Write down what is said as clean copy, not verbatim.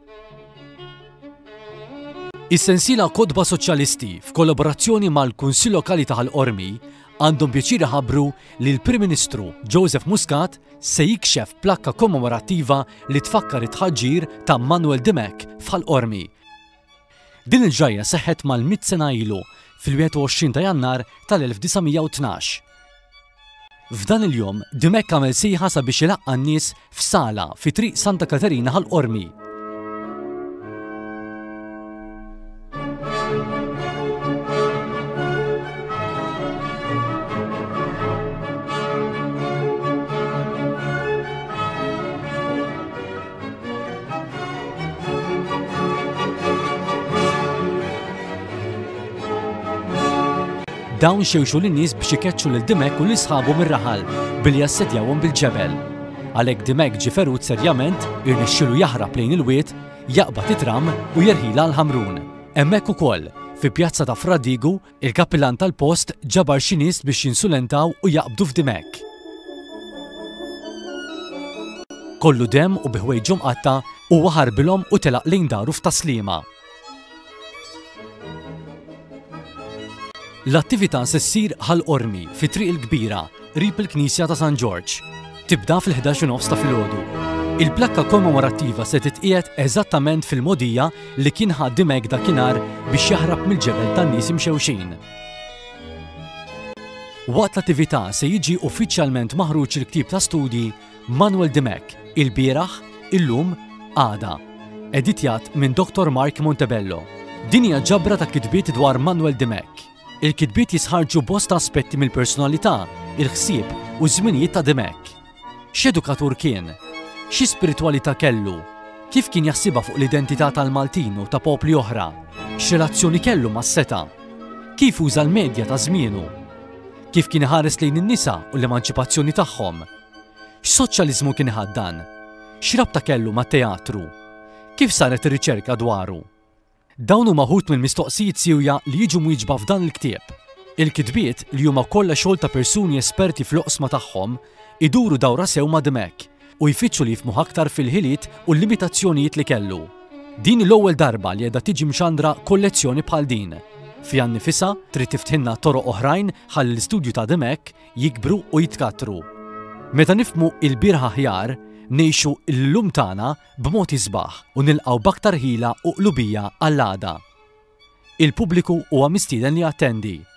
Is-sensiela Kodba Soċjalisti f'kollaborazzjoni mal-Kunsill Lokali ta' Ħal-Qormi għandhom pjaċir iħabbru li l-Prim Ministru Joseph Muscat se jikxef plakka kommemorattiva li tfakkar it-tħaġġir ta' Manuel Dimek f'Ħal-Qormi. Din il-ġajja seħħet mal-100 sena ilu fil-21 ta' Jannar tal-1912. F'dan il-jom Dimek għamel sejħa sabiex ilaqqa n-nies f'sala fi triq Santa Katerina Ħal-Qormi. Dawn xewxu lin-nies biex ikeċċu lil Dimek u l-isħabu mir-raħal billi jassedjawhom bil-ġebel. Għalhekk Dimek ġie ferut serjament irnexxielu jaħrab lejn il-wied, jaqbad it-tram u jerħilha l-Ħamrun. Hemmhekk ukoll fi pjazza ta' Fradigu il-kappillan tal-post ġabar xi nies biex jinsulentaw u jaqbdu f'Dimek. Kollu demm u bi ħwejġu mqatta u ħarbilhom u telaq lejn daru f'taslima. L-attività se ssir Ħal-Qormi fi triq il-kbira qrib il-Knisja ta' San George. Tibda fil-11 ta' filgħodu. Il-plakka kommemorattiva se titqiegħed eżattament fil-mogħdija li kien ħadd Dimek dakinhar biex jaħrab mill-ġebel tan-nies imxewxin. Waqt l-attività se jiġi uffiċjalment maħruġ il-ktieb ta' studji Manuel Dimek il-bieraħ, illum, għada, editjat minn Dr. Mark Montebello. Din hija ġabra ta' kitbiet dwar Manuel Dimek. Il-kitbiet jisħarġu bosta aspetti mill-personalità, il-ħsieb u żminijiet ta' Dimek. X'edukatur kien? X'i spiritwalità kellu? Kif kien jaħsibha fuq l-identità tal-Maltin u ta' popli oħra? X'relazzjoni kellu mas-seta? Kif uża l-medja ta' żmienu? Kif kien iħares lejn in-nisa u l-emanċipazzjoni tagħhom? X'soċjaliżmu kien iħaddan? X'rabta kellu mat-teatru? Kif saret ir-riċerka dwaru? Dawn huma ħut mill-mistoqsijiet sewja li jiġu mwieġba f'dan il-ktieb. Il-kitbiet li huma kollha xogħol ta' persuni esperti fl-oqsma tagħhom iduru dawra sew ma' Dimek u jfittxu li jifhmu aktar fil-ħiliet u l-limitazzjonijiet li kellu. Din l-ewwel darba li qiegħda tiġi mxandra kollezzjoni bħal din. Fiha nnifisha trid tiftinna toroq oħrajn ħalli l-istudju ta' Dimek jikbru u jitkattru. Meta nifhmu il-birħa aħjar, ngħixu l-lum tagħna b'mod isbaħ u nilqgħu b'aktar ħila u qlubija għall-għada. Il-pubbliku huwa mistieden li attendi.